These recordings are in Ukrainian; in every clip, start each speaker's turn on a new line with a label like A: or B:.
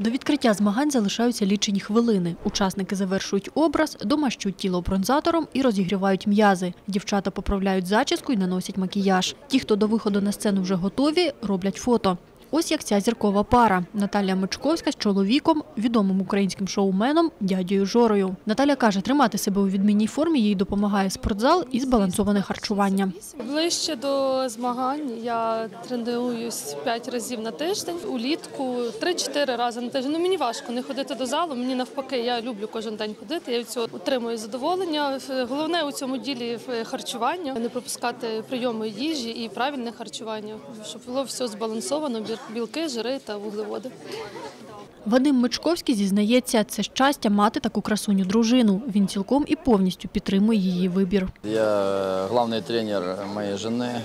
A: До відкриття змагань залишаються лічені хвилини. Учасники завершують образ, домащують тіло бронзатором і розігрівають м'язи. Дівчата поправляють зачіску і наносять макіяж. Ті, хто до виходу на сцену вже готові, роблять фото. Ось як ця зіркова пара – Наталя Мичковська з чоловіком, відомим українським шоуменом дядею Жорою. Наталя каже, тримати себе у відмінній формі їй допомагає спортзал і збалансоване харчування.
B: Ближче до змагань я тренуюсь 5 разів на тиждень, улітку 3-4 рази на тиждень. Мені важко не ходити до залу, мені навпаки, я люблю кожен день ходити, я від цього отримую задоволення. Головне у цьому ділі харчування, не пропускати прийоми їжі і правильне харчування, щоб було все збалансовано. Білки, жири та вуглеводи.
A: Вадим Мичковський зізнається, це щастя мати таку красуню дружину. Він цілком і повністю підтримує її вибір.
C: Я головний тренер моєї жени.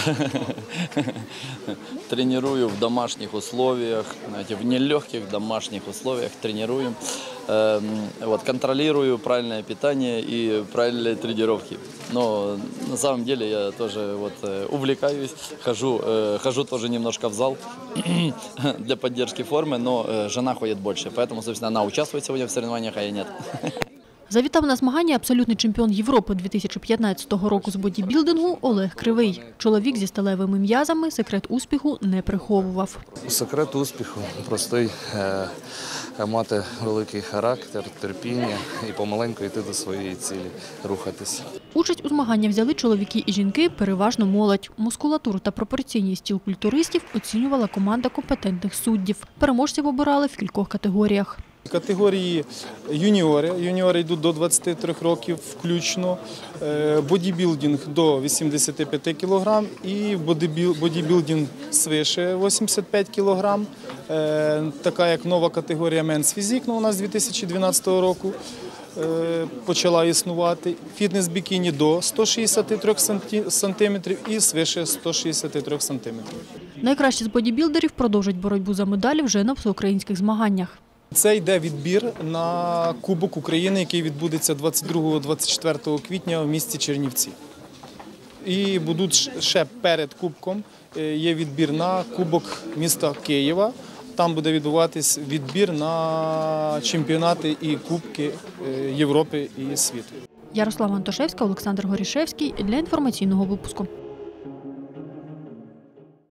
C: Тренирую в домашних условиях, в нелегких домашних условиях тренирую. Контролирую правильное питание и правильные тренировки. Но на самом деле я тоже увлекаюсь, хожу тоже немножко в зал для поддержки формы, но жена ходит больше, поэтому, собственно, она участвует сегодня в соревнованиях, а я нет.
A: Завітав на змагання абсолютний чемпіон Європи 2015 року з бодібілдингу Олег Кривий. Чоловік зі сталевими м'язами секрет успіху не приховував.
D: Секрет успіху простий – мати великий характер, терпіння і помаленьку йти до своєї цілі, рухатись.
A: Участь у змаганнях взяли чоловіки і жінки, переважно молодь. Мускулатуру та пропорційність тіл культуристів оцінювала команда компетентних суддів. Переможців обирали в кількох категоріях.
E: Категорії юніори йдуть до 23 років включно, бодібілдинг до 85 кг і бодібілдинг свише 85 кг. Така як нова категорія Men's Physique у нас з 2012 року почала існувати. Фітнес-бікіні до 163 см і свише 163 см.
A: Найкращі з бодібілдерів продовжать боротьбу за медалі вже на всеукраїнських змаганнях.
E: Це йде відбір на Кубок України, який відбудеться 22-24 квітня в місті Чернівці. І будуть ще перед Кубком, є відбір на Кубок міста Києва. Там буде відбуватись відбір на чемпіонати і Кубки Європи і світу.
A: Ярослава Антошевська, Олександр Горішевський для інформаційного випуску.